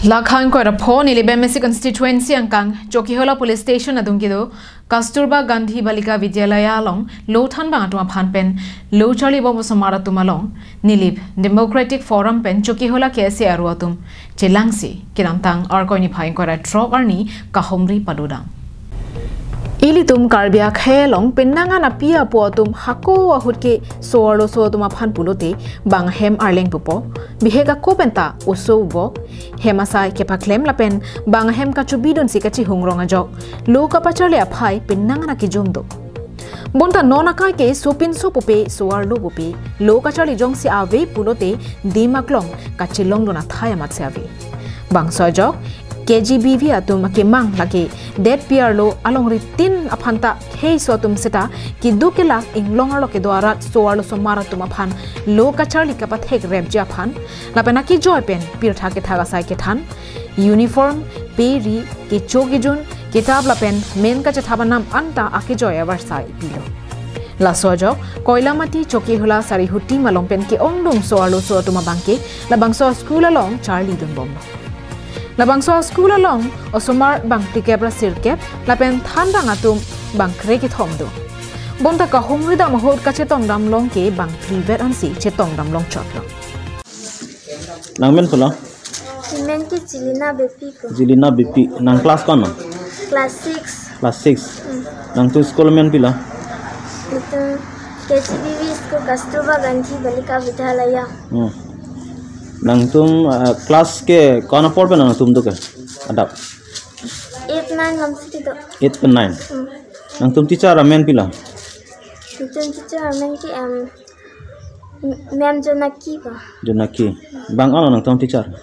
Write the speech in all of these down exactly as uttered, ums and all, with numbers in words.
Lakhang ko rapon ni Libemesi constituency angkang Chokihola police station adungkido Kasturba Gandhi Balika Vidyalaya long Lothan bang atuma phan pen lo chali bobo samara tumalong nilib Democratic Forum pen Chokihola K S A aruatum chelangsi kinamtang arkoi ni phain ko ra drop arni kahumri padudang Ilitum karbia khelong pinnanga na pia poatum hako ahutke soarlo so tuma phan pulote bang hem arleng pupo bihega kopenta uso bo hemasai ke paklem lapen bang hem ka chubidon sikachi hungronga jok lo ka pachale aphai pinnanga na kijumdo bonta nona kai ke sopin so pope soarlo pope lo ka chali jong si ave pulote dimaklong ka chilong dona thaya mat se ave bang so jok K G B V atum ke mang lagi dead P R lo along ritin aphanta hei so atum seta ki dukela inglongar lo ke dwara soarlo somara tum aphan lo ka charli ka pathek rep ja phan lapena ki joy pen pir tha ke thaga sai ke than uniform peri ke chogi jun kitab lapen men ka cha thabanam anta ake joy avar sai pilo la sojo koilamati Chokihola sari hutti malong pen ke ongdong soarlo so tuma bangke labang so school along charli dun bom Labang so school along osomar bang tikebra sirkep lapen than bang atum bang kreki thomdo bonta kahumridam mahot ka chetong dam long ke bang privet ansi chetong dam long chotlo nangmen pula men ki jilina bepi ko jilina bepi nang class kono class six class six nang tu school men pila itu K G B V school Kasturba Gandhi Balika Vidyalaya nang tum uh, class ke kona porbe nang tum do ke adap eight nine lam siti do eight and nine mm. nang tum teacher amen pila tum teacher amen ki am ma'am Jonaki ba Jonaki bang ano nang tum teacher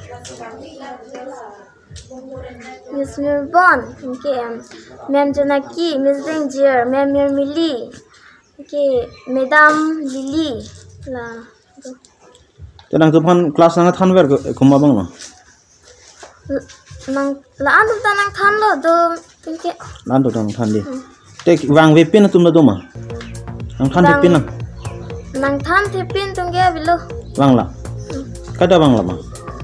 Miss Mirbon ki am ma'am Jonaki Miss Danger ma'am Mirmili ki Madam Lily la Tenang tu pan kelas nang than wer kuma bang no. Nang la anu ta nang than lo do pinke. Nan do nang than di. Tek wang we pin tum do ma. Nang than pin nang. Nang than the pin tung ge bilo. Wang la. Kada wang la ma.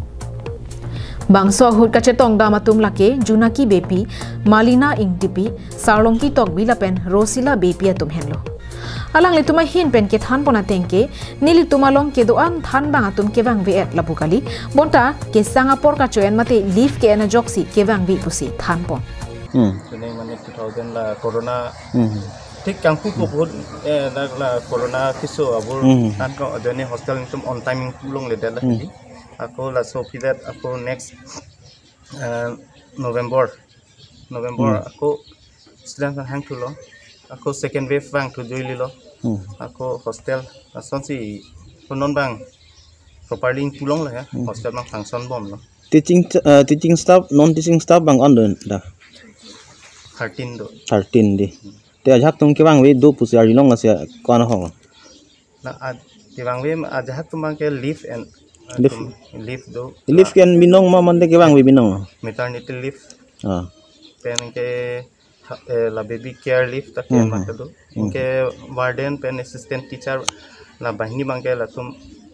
Bang so hut ka chetong da matum lake Junaki bepi Malina ingtipi sarlongki tok bilapen Rosila bepi atum henlo. Alang lituma hin pen ke than pona tengke nili tumalong ke doan than bang atum ke bang ve et labukali bonta ke sangapore ka choen mate leave ke na joksi ke bang vi pusi than pon hm sene mane two thousand la corona hm tik kang pu ko bot eh la corona kiso abur tan ko adene hostel tum on timing long le dala hi ako la so pidat ako next november november ako student hang to lo ako second wave bang to joili lo ako hostel ason si non bang properly pulong la ya hostel bang function bom lo teaching uh, teaching staff non teaching staff bang on da thirteen do thirteen di te ajak tung ke bang we do pusi ari long ase kon ho na ad ke bang we ajak tum bang ke leave and leave leave do leave ken binong ma mande ke bang we binong maternity leave ah pen ke la baby care leave tak ke mat do इनके warden peon assistant teacher ला बहनी मांगे ला तुम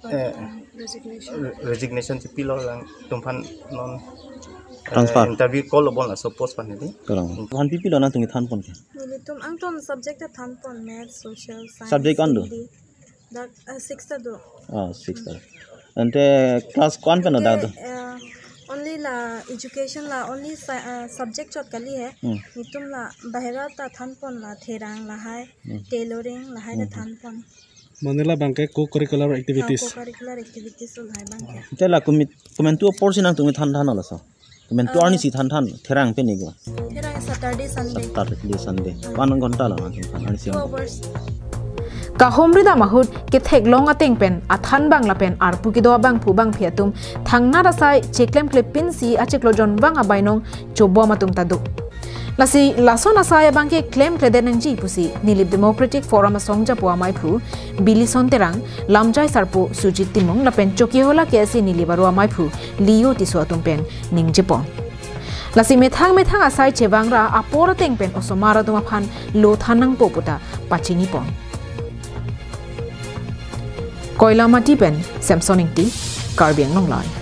resignation से पिलो ला तुम फन नॉन ट्रांसफर इंटरव्यू कॉल बोल ला सपोज पने दी करंग वन पीपी ला ना तुम थान पन के मिले तुम अंग तो सब्जेक्ट थान पन मैथ सोशल साइंस सब्जेक्ट अन दो द सिक्स दो हां सिक्स अंते क्लास कौन पे ना दा दो only la education la only uh, subject chot kali hai nitum la bahera ta thanpon la therang la hai tailoring la hai than pon manila bangke co curricular activities co curricular activities ul hai bangke tela kumit kumentu portion ang tumi than than la so kumentu ani si than than therang pe ni go therang saturday sunday saturday sunday one ghonta la ani si hours kahumridam mahut ke thek long ateng pen athan bang la pen arpu ki do bang phu bang phiatum thangna rasai cheklem klepin si acheklo jon bang abainong chobo matung tadu lasi lason asai bang ke claim kleden ji pusi nilib Democratic Forum songja puwa mai phu bilison terang lamjai sarpu sujit timong la pen Chokihola K S A nilibaru mai phu liyo ti so atum pen ningjepon lasi methang methang asai chebangra apora teng pen osomara duma phan lo thanang poputa pachini pon Koila mati pen Samsonic ti Karbiang nong lai